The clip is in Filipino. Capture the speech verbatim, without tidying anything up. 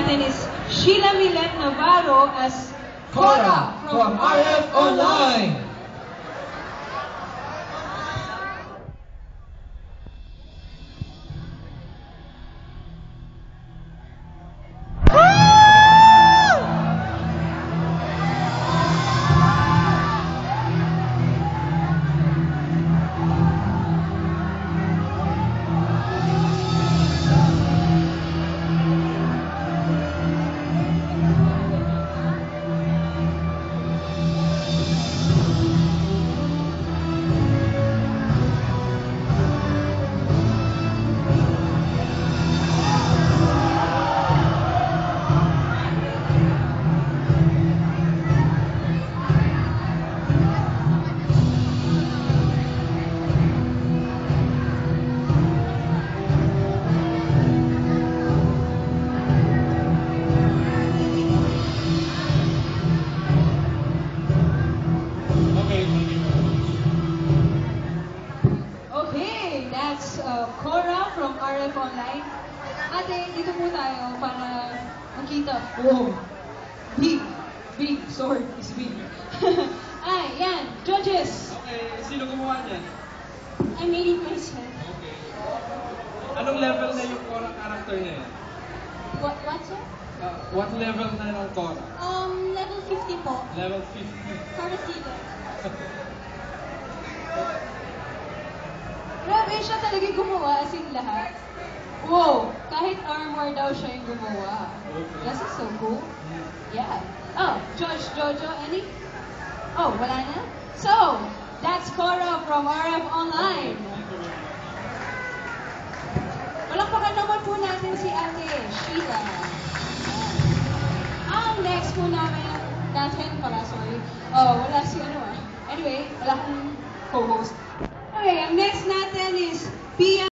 natin is Sheila Navarro as Cora from R F Online. Uh, Cora from R F Online. Ate, dito po tayo para makita. Wow! Big! Big! Sword is big. Ay, yan! Judges! Okay, sino gumawa niyan? I made it myself. Okay. Anong level na yung Cora character niya? What, what, sir? Uh, what level na ng Cora? Um, level fifty po. Level fifty. Cora Sealer. Grabe, siya talaga gumawa as in lahat. Wow! Kahit armor daw siya yung gumawa. Okay. This is so cool. Yeah. Oh, Josh, Jojo, any? Oh, wala na? So, that's Cora from R F Online. Palakpakan naman po natin si Ate Sheila. Ang next po namin, natin pala, sorry. Oh, wala si ano ah. Anyway, wala akong co-host. Okay, ang next natin is Pia.